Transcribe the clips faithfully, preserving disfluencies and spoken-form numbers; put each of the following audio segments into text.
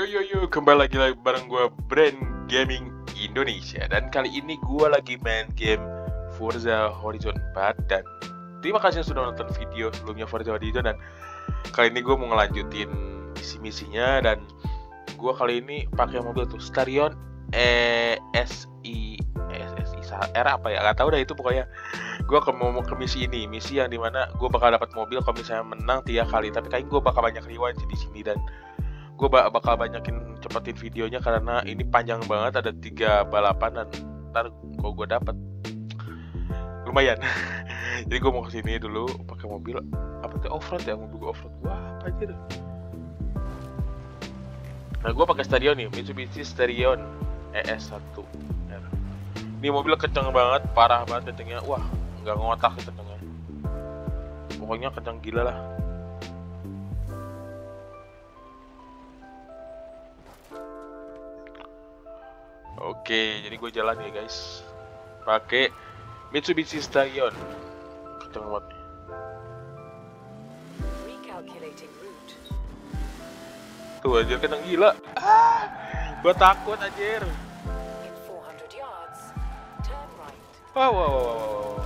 yo yo, kembali lagi bareng gue Brand Gaming Indonesia. Dan kali ini gue lagi main game Forza Horizon empat. Dan terima kasih sudah nonton video sebelumnya Forza Horizon. Dan kali ini gue mau ngelanjutin misi-misinya. Dan gue kali ini pakai mobil tuh Starion E S I S S I R apa ya, gak tau dah itu. Pokoknya gue ke mau ke misi ini, misi yang dimana gue bakal dapat mobil kalau misalnya menang tiga kali. Tapi kayaknya gue bakal banyak reward di sini, dan gue bakal banyakin cepetin videonya karena ini panjang banget, ada tiga balapan. Dan ntar kalau gue dapet lumayan jadi gue mau kesini dulu pakai mobil apa tuh, offroad ya, mobil gue offroad. Wah apa aja deh. Nah gue pakai Starion nih, Mitsubishi Starion E S satu R. Ini mobil kenceng banget, parah banget kencengnya. Wah nggak ngotak sih kencengnya, pokoknya kenceng gila lah. Oke, jadi gue jalan ya guys, pakai Mitsubishi Starion, kenceng banget nih. Tuh anjir kenceng gila. Ah, gue takut anjir. Wow, wow, wow, wow.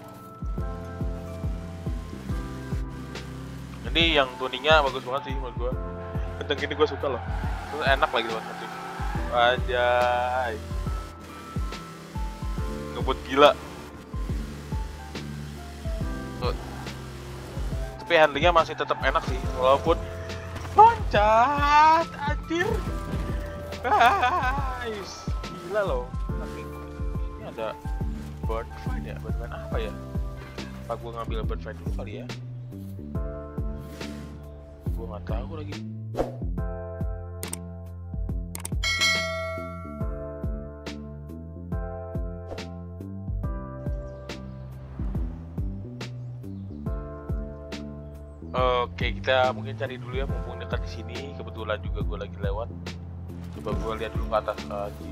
Ini yang tuningnya bagus banget sih menurut gue. Kenceng gini gue suka loh. Terus enak lagi buat kenceng. Anjay, ngebut gila. Tuh. Tapi handlingnya masih tetap enak sih, walaupun loncat, anjir. Guys, gila loh. Tapi ini ada bird find ya, bird find apa ya? Apa gue ngambil bird find dulu kali ya? Gue nggak tahu lagi. Oke, kita mungkin cari dulu ya, mumpung dekat di sini. Kebetulan juga gue lagi lewat. Coba gue lihat dulu ke atas lagi.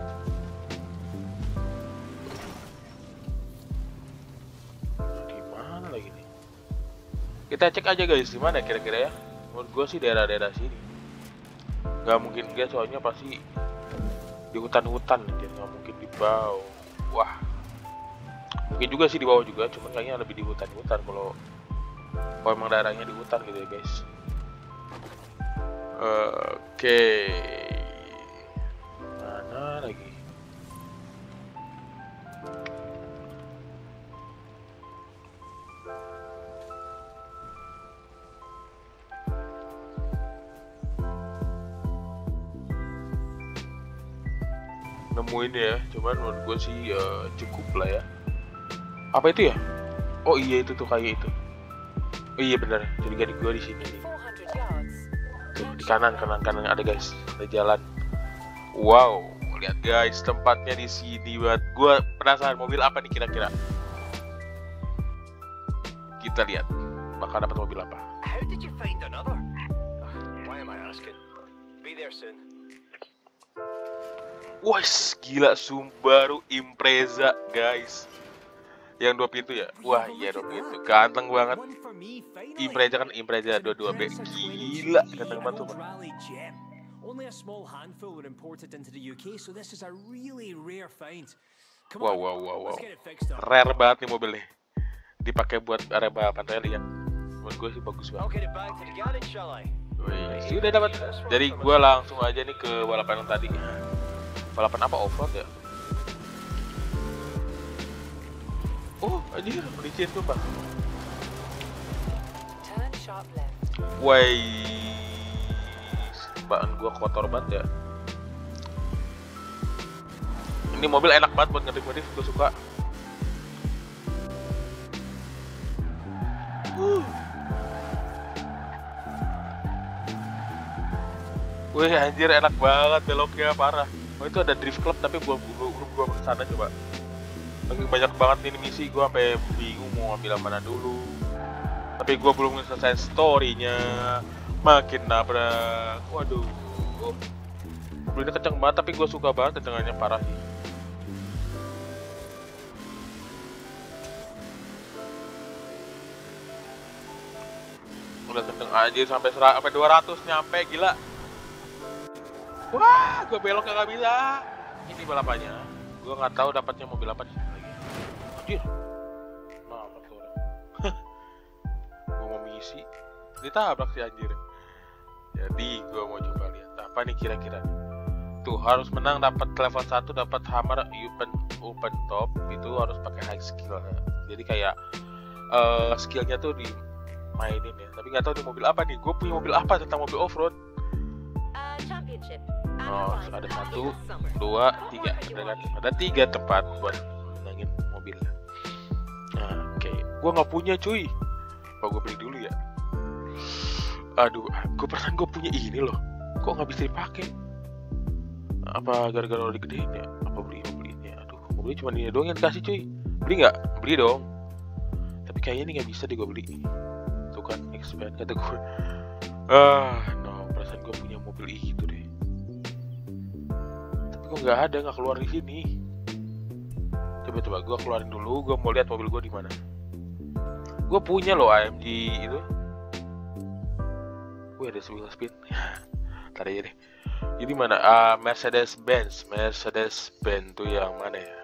Di mana lagi nih? Kita cek aja guys, di mana kira-kira ya? Menurut gue sih daerah-daerah sini. Gak mungkin dia, soalnya pasti di hutan-hutan, dia nggak mungkin di bawah. Wah, mungkin juga sih di bawah juga, cuman kayaknya lebih di hutan-hutan kalau kalau emang daerahnya di hutan gitu ya guys. Oke, mana lagi? Nemuin ya, cuman menurut gue sih uh, cukup lah ya. Apa itu ya? Oh iya itu tuh kayak itu. Oh iya benar, jadi gadi gue di sini nih. Tuh di kanan, kanan, kanan ada guys, ada jalan. Wow, lihat guys, tempatnya di sini buat gue penasaran mobil apa nih kira-kira. Kita lihat, bakal dapat mobil apa. How did you find another? Why am I asking? Be there soon. Wah, gila, Subaru Impreza guys. Yang dua pintu ya? Wah iya dua pintu, ganteng banget. Impreza kan, Impreza dua puluh dua B. Gila, ganteng banget tuh. Wow, wow, wow, wow. Rare banget nih mobil nih. Dipakai buat area balapan rally ya. Menurut gue sih bagus banget. Wih, sudah dapat. Jadi gue langsung aja nih ke balapan yang tadi. Balapan apa, offroad ya? Oh, anjir, licin tuh, Pak. Woi, bahan gua kotor banget ya. Ini mobil enak banget buat ngedip-ngedip, gua suka. Uh. Wih, anjir enak banget beloknya, parah. Oh, itu ada drift club tapi gua gua gua, gua kesana coba. Lagi banyak banget ini misi, gue sampai bingung mau ambil yang mana dulu. Tapi gue belum selesai story-nya. Makin nabrak. Waduh. Mobilnya kenceng banget, tapi gue suka banget kencengannya, parah sih. Udah kenceng aja sampai sampai dua ratus nyampe, gila. Wah, gue belok nggak bisa. Ini balapannya. Gue nggak tahu dapatnya mobil apa di sini lagi. Anjir. Maaf tuh orang. Gue mau misi, ditabrak si anjir. Jadi gue mau coba lihat apa nih kira-kira. Tuh harus menang dapat level satu, dapat hammer open open top itu harus pakai high skill. Jadi kayak uh, skillnya tuh dimainin ya. Tapi nggak tahu di mobil apa nih. Gue punya mobil apa tentang mobil off road. Oh, ada satu, dua, tiga, ada kan? Ada tiga tempat buat menangin mobil. Nah, oke, okay. Gue nggak punya cuy. Apa gue beli dulu ya? Aduh, gue perasaan gue punya ini loh. Kok nggak bisa dipakai? Apa gara-gara udah gedein ya? Apa beli mau beli ini? Aduh, mau beli cuma ini doang yang dikasih cuy. Beli nggak? Beli dong. Tapi kayaknya ini nggak bisa deh gue beli. Tuh kan, expand kata gue. Ah, no, perasaan gue punya mobil itu deh. Gue nggak ada, nggak keluar di sini. Coba coba gue keluarin dulu, gue mau lihat mobil gue di mana. Gue punya loh A M G itu. Wih, ada wheel spin. Ntar aja deh. Jadi mana? Uh, Mercedes Benz, Mercedes Benz tuh yang mana ya?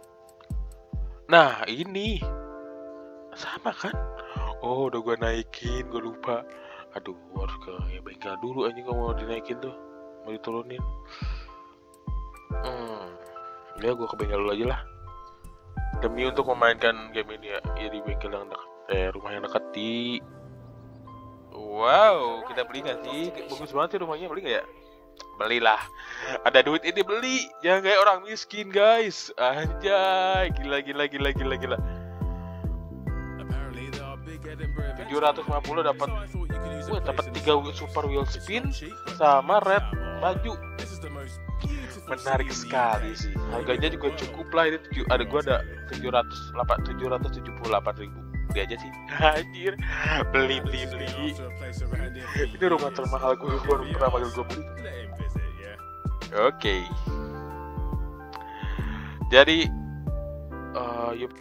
Nah ini sama kan? Oh, udah gue naikin, gue lupa. Aduh, harus ke ya bengkel dulu aja kalau mau dinaikin tuh, mau diturunin. Hmm, ya gue ke bengkel dulu aja lah. Demi untuk memainkan game ini ya, ya di bengkel yang dekat, eh rumah yang dekat di. Wow, kita beli nggak sih? Bagus banget sih rumahnya, beli nggak ya? Belilah. Ada duit ini beli, jangan kayak orang miskin guys. Anjay, gila gila gila gila gila. tujuh ratus lima puluh dapat, wah dapat tiga super wheel spin sama red baju. Menarik sekali sih. Harganya juga cukup lah, ini tujuh, ada gua ada tujuh ratus tujuh puluh delapan ribu. Beli aja sih. Anjir. Beli beli beli. Ini rumah termahal gue baru pernah panggil gue beli. Oke. Okay. Jadi uh, yuk.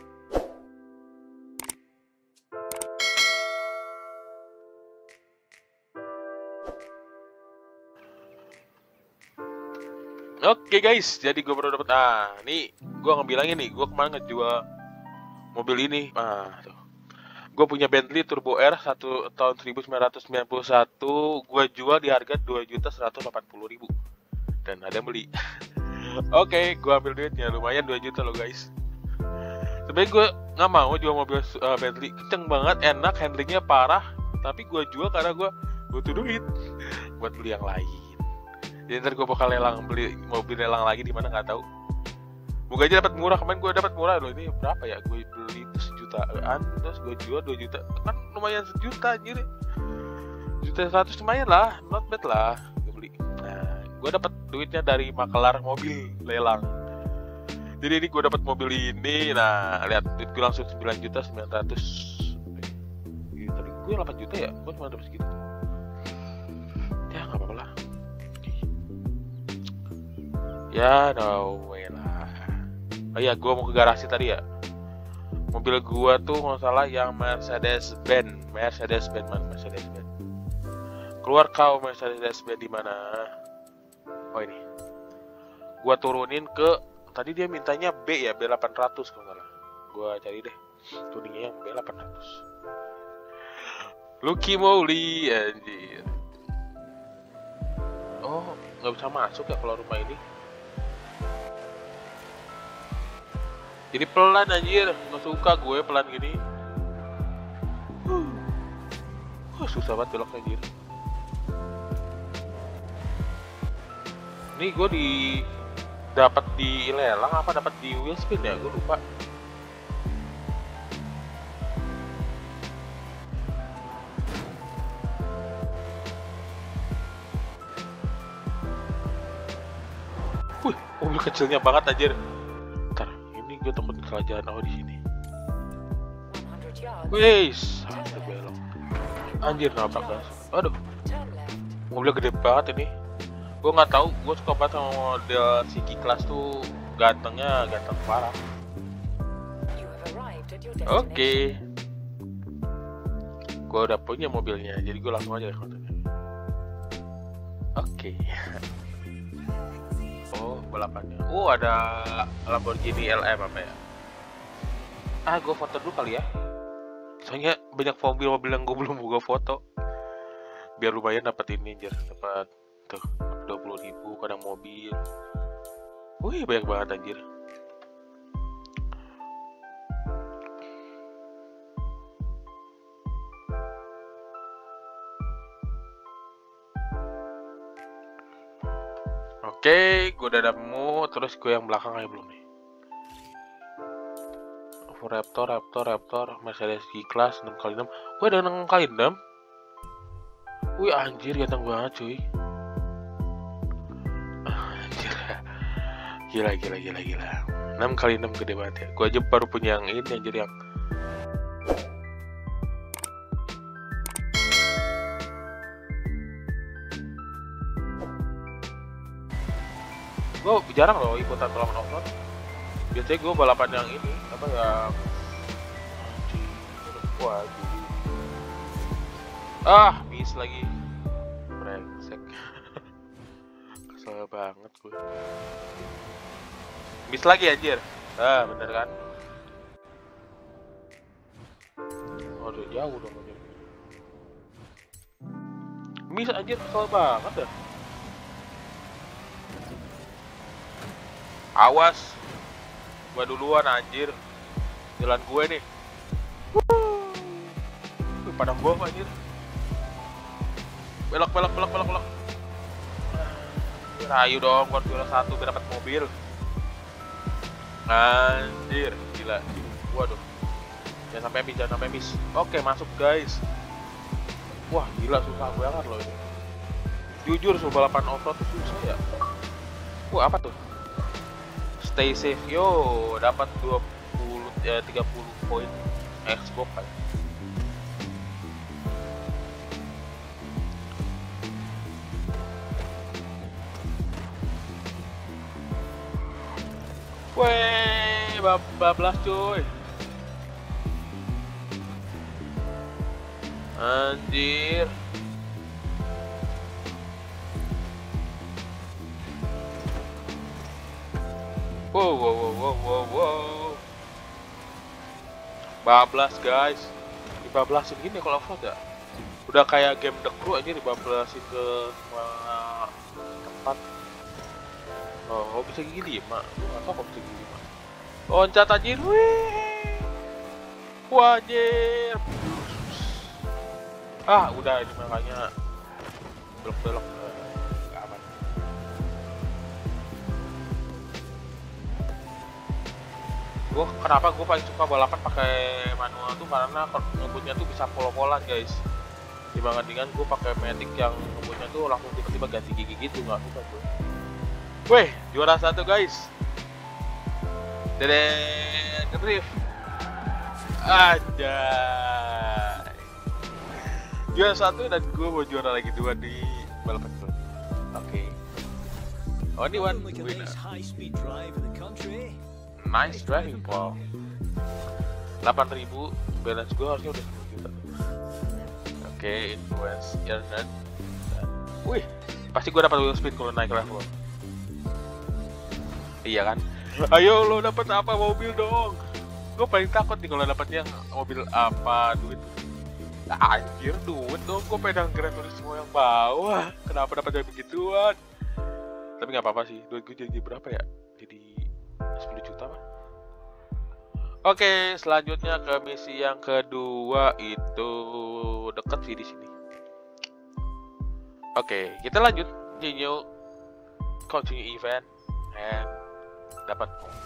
Oke okay guys, jadi gue baru dapet, ah, nih gue ngebilangin nih, gue kemarin ngejual mobil ini, ah, tuh. Gue punya Bentley Turbo R satu tahun seribu sembilan ratus sembilan puluh satu, gue jual di harga dua juta seratus delapan puluh ribu, dan ada yang beli. Oke, okay, gue ambil duitnya, lumayan dua juta loh guys. Sebenernya gue nggak mau jual mobil uh, Bentley, kenceng banget, enak, handlingnya parah, tapi gue jual karena gue butuh duit buat beli yang lain. Jadi ntar gue bakal lelang, beli mobil lelang lagi di mana nggak tahu. Moga aja dapat murah. Kemarin gue dapat murah loh, ini berapa ya? Gue beli itu sejutaan, terus gue jual dua juta, kan lumayan sejuta anjir. Juta seratus lumayan lah, not bad lah. Gue beli. Nah, gue dapat duitnya dari makelar mobil lelang. Jadi ini gue dapat mobil ini, nah lihat duit gue langsung sembilan juta sembilan ratus. Eh, tadi gue delapan juta ya, gue cuma dapat segitu. Ya nggak apa-apa lah. Ya, no way lah. Oh iya, gue mau ke garasi tadi ya. Mobil gue tuh nggak salah yang Mercedes Benz, Mercedes Benz man, Mercedes Benz. Keluar kau Mercedes Benz di mana? Oh ini. Gue turunin ke, tadi dia mintanya B ya, B delapan ratus kalau nggak salah. Gue cari deh, tuningnya yang B delapan ratus. Lucky Moly, anjir. Oh, nggak bisa masuk ya kalau rumah ini. Jadi pelan anjir, gak suka gue pelan gini. Huh, susah banget belok anjir. Ini gue di dapat di lelang apa dapat di wheel spin ya, gue lupa. Wih, mobil kecilnya banget anjir. Gue takut salah jalan awal di sini. Wes, sampai belok. Anjir nabrak guys. Aduh, mobilnya gede banget ini. Gue nggak tahu, gue suka banget sama model si K-Class tuh, gantengnya ganteng parah. Oke, okay. Gue udah punya mobilnya, jadi gue langsung aja kontennya. Oke. Okay. balapannya. Oh, ada Lamborghini L M apa ya? Ah, gue foto dulu kali ya. Soalnya banyak mobil-mobil yang gue belum buka foto. Biar lumayan dapat ini, anjir. Dapat tuh dua puluh ribu kadang mobil. Wih, banyak banget anjir. Oke, gue udah nemu. Terus gue yang belakang aja belum nih. Raptor, Raptor, Raptor, Mercedes G-Class enam kali enam. Gue ada enam kali enam. Wih, anjir, ganteng banget cuy. Anjir. Gila, gila, gila, gila. enam kali enam gede banget ya. Gue aja baru punya yang ini, anjir, yang gue jarang loh ikutan balapan offroad. Biasanya gue balapan yang ini apa ya, wah jadi ah miss lagi, brengsek. Kesel banget gue, miss lagi anjir. Ah bener kan, oh udah jauh dong anjir. Miss anjir, kesel banget dah. Awas, gua duluan anjir. Jalan gue nih. Wuh, padang bom anjir. Belok, belok, belok, belok, belok. Rayu dong, gua juara satu biar dapat mobil. Anjir, gila. Waduh. Jangan sampai habis, jangan sampai habis. Oke, masuk guys. Wah, gila susah banget loh ini. Jujur, so balapan offroad itu susah ya. Wah, apa tuh? Stay safe, yo, dapat dua puluh ya tiga puluh poin Xbox kan. Weh, bablas cuy. Anjir. Wow, wow, wow, wow, wow, wow. Bablas guys, dibablasin gini kalau offroad ya. Udah kayak game The Crew aja, dibablasin ke semua tempat. Oh, bisa gini ya, mak? Gak tau kok bisa gini, mak. Loncat anjir, wih. Wajir. Ah, udah ini makanya belok-belok. Gue kenapa gue paling suka balapan pakai manual tuh karena ngebutnya tuh bisa polo-polan guys, dibandingkan gue pakai matic yang ngebutnya tuh langsung tiba-tiba ganti gigi gitu, nggak suka gue. Weh, juara satu guys, dede ngedrift aja, juara satu dan gue mau juara lagi dua di balapan gue. Oke, okay. Only one winner. Nice driving, Paul. delapan ribu balance gue harusnya udah sepuluh juta. Oke, okay, influence internet. Wih, pasti gue dapat wheel spin kalau naik level. Iya kan? Ayo lo dapat apa, mobil dong. Gue paling takut nih kalau dapatnya mobil apa, duit. Nah, anjir, duit dong. Gue pedang Gran Turismo yang bawah. Kenapa dapat begituan? Tapi nggak apa-apa sih. Duit gue jadi berapa ya? Jadi sepuluh juta mah. Oke, selanjutnya ke misi yang kedua itu deket sih di sini. Oke, kita lanjut continue continue event and dapat.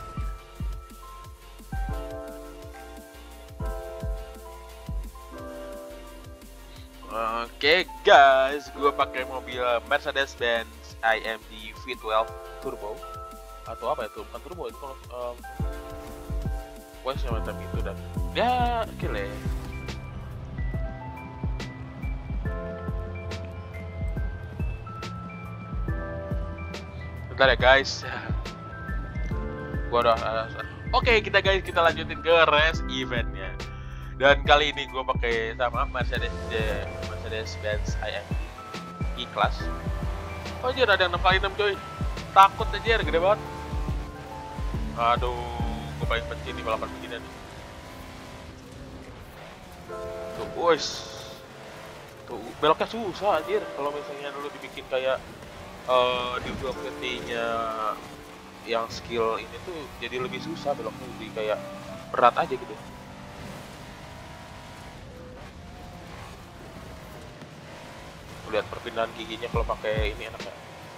Oke guys, gue pakai mobil Mercedes-Benz A M G V twelve Turbo atau apa itu, bukan turbo itu kalau um, wah semacam itu, dan ya gile. Bentar ya guys, gua udah uh, oke okay, kita guys kita lanjutin ke race eventnya, dan kali ini gua pakai sama Mercedes uh, Mercedes Benz A M G E-Class. Oh jadi ada enam kali enam coy. Takut aja, gede banget. Aduh, gue paling benci di balapan beginian. Tuh, wes. Tuh, beloknya susah anjir. Kalau misalnya dulu dibikin kayak uh, di Velocity-nya yang skill ini tuh jadi lebih susah, beloknya jadi kayak berat aja gitu. Lihat perpindahan giginya kalau pakai ini enaknya.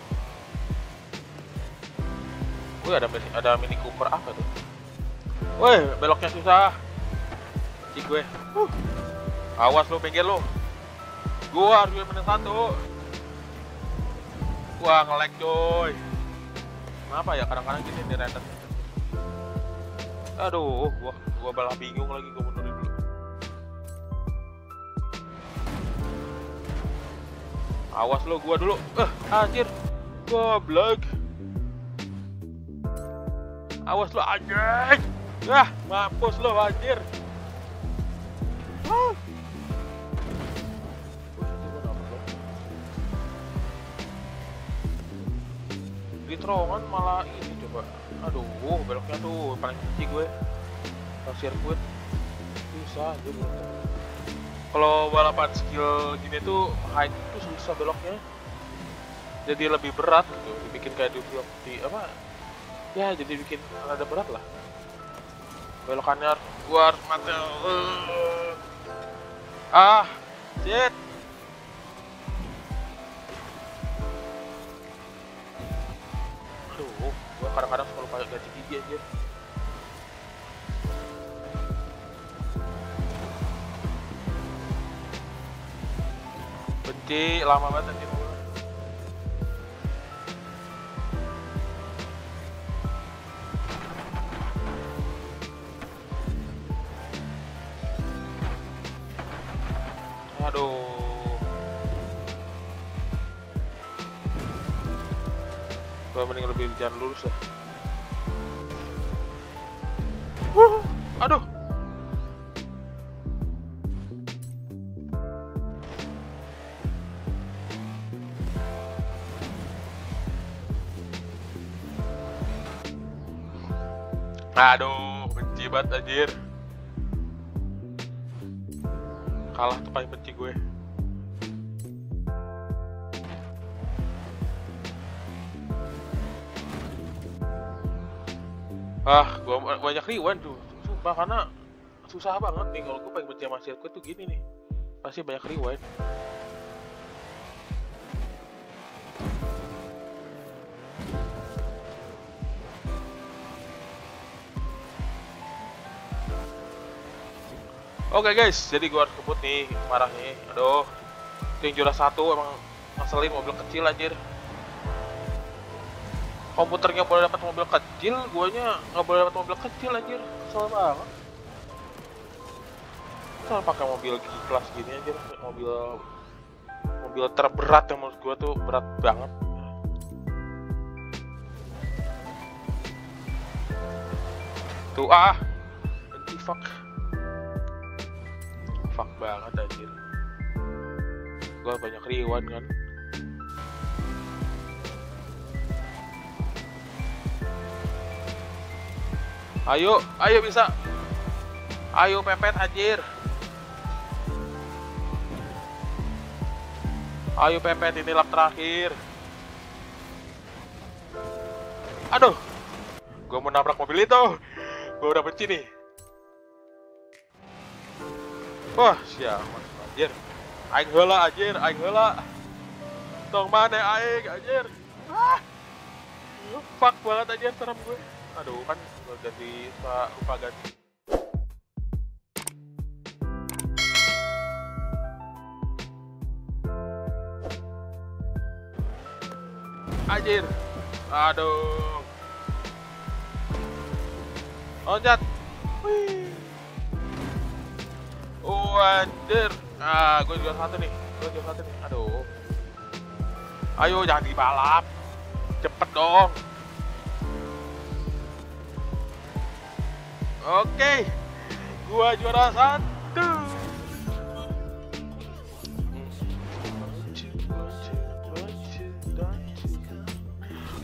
Wih, ada mini, ada Mini Cooper apa tuh? Wih, beloknya susah. Cik gue. Uh. Awas lo, pinggir lo. Gua harus menang satu. Wah, nge-lag coy. Kenapa ya kadang-kadang gini di render. Aduh, gua gua malah bingung lagi, gua mundurin dulu. Awas lo, gua dulu. Eh, anjir. Goblok. Awas lo, anjir. Wah, mampus lo, anjir. Ah. Di terowongan malah ini coba. Aduh, beloknya tuh paling benci gue. Kalau sirkuit susah aja. Kalau balapan skill gini tuh high itu susah beloknya. Jadi lebih berat gitu. Dibikin kayak di vlog di apa? Ya, jadi bikin rada berat lah. Belokannya gua harus mati. Uh. Ah, shit. Aduh, gua kadang-kadang suka lupa ganti gigi aja. Benci, lama banget anjir. Aduh. Gua mending lebih jalan lurus ya. Wuh, aduh. Aduh, benci banget anjir. Kalah tuh paling benci gue. Ah, gue banyak rewind tuh. Sumpah, karena susah banget nih kalau gue paling benci sama sirkuit tuh gini nih. Pasti banyak rewind. Oke okay guys, jadi gue harus kebut nih, marah nih. Aduh, itu yang juara satu emang ngeselin, mobil kecil anjir. Komputernya boleh dapat mobil kecil, guanya nggak boleh dapat mobil kecil anjir. Kesel banget. Kalau pakai mobil kelas gini anjir, mobil mobil terberat yang menurut gue tuh berat banget. Tuh ah, benci fuck. Fuck banget anjir. Gua banyak rewind kan. Ayo, ayo bisa. Ayo pepet anjir. Ayo pepet, ini lap terakhir. Aduh. Gua mau nabrak mobil itu. Gua udah benci nih. Wah, siapa anjir. Aing heula anjir, aing heula. Tong mana aing anjir. Ah. Fuck banget anjir, serem gue. Aduh, kan gua ganti lupa ganti. Anjir. Aduh. Loncat. Wih. Oh anjir. Ah, gue juara satu nih. Gue juara satu nih. Aduh. Ayo jangan dibalap. Cepet dong. Oke. Gua juara satu.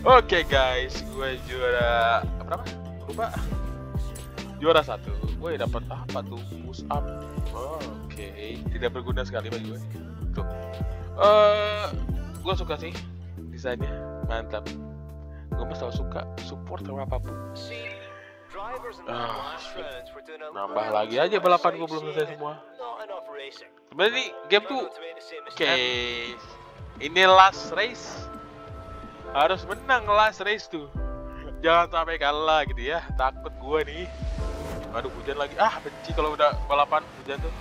Oke guys, gue juara berapa? Lupa. Juara satu. Gue dapat apa tuh? Push up. Oh, Oke, tidak berguna sekali bagi gue. Tuh. Eh, gue suka sih desainnya, mantap. Gue mah selalu suka support sama apapun. Ah, nambah lagi aja balapan, gue belum selesai semua. Sebenarnya ini game tuh oke. Ini last race. Harus menang last race tuh. Jangan sampai kalah gitu ya. Takut gue nih. Aduh, hujan lagi. Ah, benci kalau udah balapan hujan tuh.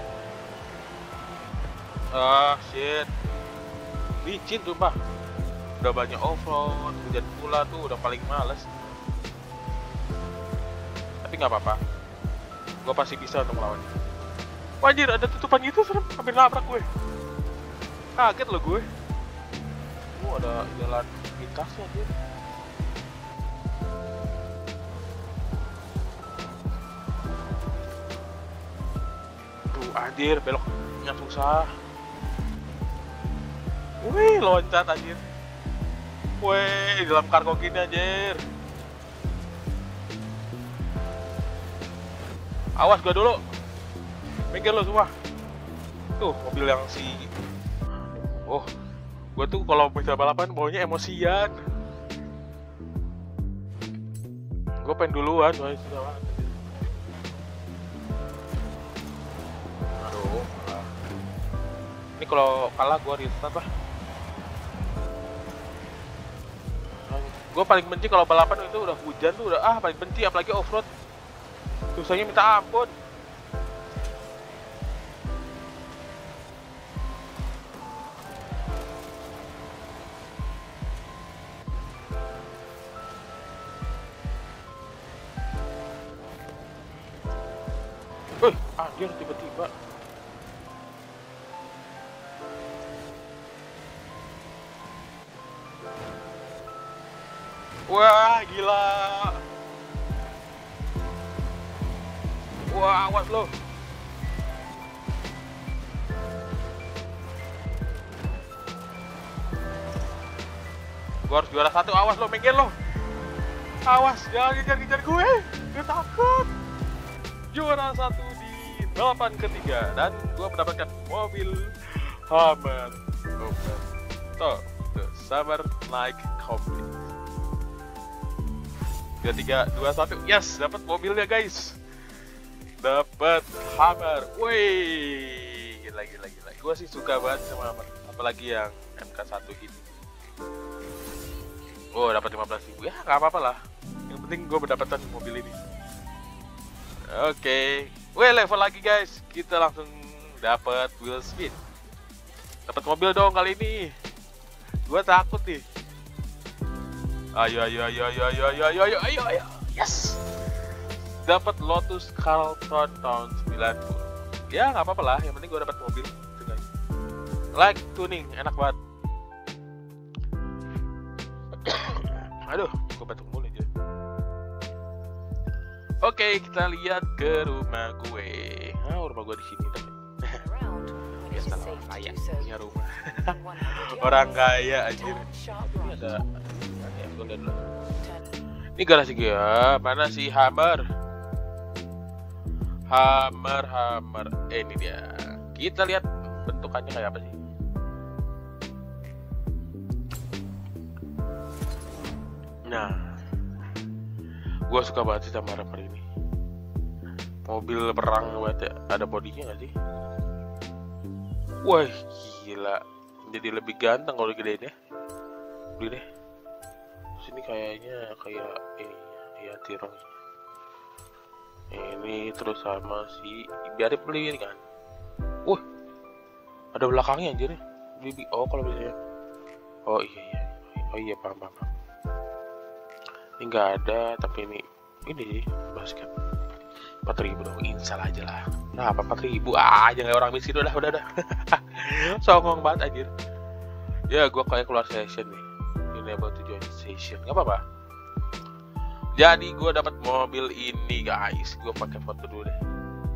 Ah, shit. Licin tuh, Pak. Udah banyak off-road, hujan pula tuh udah paling males. Tapi nggak apa-apa. Gue pasti bisa untuk melawannya. Wajir, ada tutupan gitu, serem. Hampir nabrak gue. Kaget loh gue. Oh, ada jalan lintasnya dia. Tuh, anjir, beloknya susah. Wih, loncat anjir. Wih, dalam kargo gini anjir. Awas gua dulu. Minggir lo semua. Tuh, mobil yang si... Oh, gue tuh kalau bisa balapan maunya emosian. Gue pengen duluan, soalnya susah banget. Aduh, ah. Ini kalau kalah gue restart lah. Gue paling benci kalau balapan itu udah hujan tuh udah ah paling benci, apalagi off-road. Susahnya minta ampun. Wih, anjir tiba-tiba. Wah, gila. Wah, awas lo. Gue harus juara satu, awas lo, minggir lo. Awas, jangan ngejar-ngejar gue. Gue takut. Juara satu di balapan ketiga dan gue mendapatkan mobil Hummer. Tuh, tuh, Summer Like Complete. Tiga tiga dua satu, yes, dapat mobilnya guys. Dapat Hummer. Wih, gila gila gila. Gue sih suka banget sama Hummer, apalagi yang M K satu ini. Oh, dapat lima belas ribu ya, nggak apa-apa lah. Yang penting gue mendapatkan mobil ini. Oke, okay. Wih, level lagi guys. Kita langsung dapat wheel spin. Dapat mobil dong kali ini. Gue takut nih. Ayo ayo ayo ayo ayo ayo ayo ayo ayo ayo. Yes. Dapat Lotus Carlton tahun sembilan puluh. Ya nggak apa-apa lah. Yang penting gue dapat mobil. Like tuning, enak banget. Aduh, gue batuk mulu aja. Oke, kita lihat ke rumah gue. Ah, rumah gue di sini tapi. Biasa lah, kaya punya rumah. Orang kaya anjir. Ini ada ya, gue lihat dulu. Ini garasi gue. Mana sih Hummer? Hummer, Hummer. Eh, ini dia. Kita lihat bentukannya kayak apa sih? Nah, gue suka banget sih sama Hummer ini. Mobil perang banget ya. Ada bodinya nggak sih? Wah, gila. Jadi lebih ganteng kalau digedein ya. Beli deh. Sini kayaknya kayak ini ya, Tyrrell. Ini terus sama si biarin beli kan. Wah, ada belakangnya anjir. Beli oh kalau bisa. Oh iya iya. Oh iya paham paham. Ini nggak ada, tapi ini ini basket empat ribu dong, install aja lah. Nah, apa empat ribu ah, jangan orang miskin udah udah udah. Songong banget anjir. Ya, gua kayak keluar session nih. Enable to join session, nggak apa-apa. Jadi gua dapat mobil ini guys. Gua pakai foto dulu deh.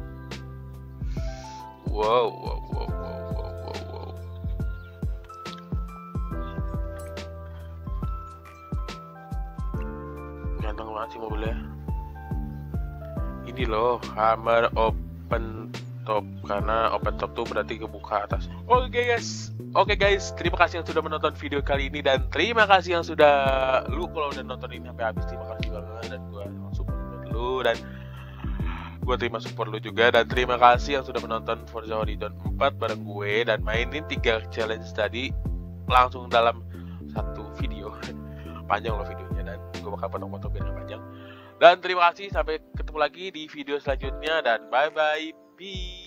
Wow wow wow wow wow wow. wow. sih mobilnya. Ini loh, hammer open top, karena open top tuh berarti kebuka atas. Oke okay, guys, oke okay, guys, terima kasih yang sudah menonton video kali ini, dan terima kasih yang sudah lu kalau udah nonton ini sampai habis, terima kasih banget, dan gua langsung support lu, dan gua terima support lu juga, dan terima kasih yang sudah menonton Forza Horizon empat bareng gue dan mainin tiga challenge tadi langsung dalam satu video. Panjang loh videonya, dan gue bakal potong-potong biar panjang. Dan terima kasih, sampai ketemu lagi di video selanjutnya, dan bye bye, peace.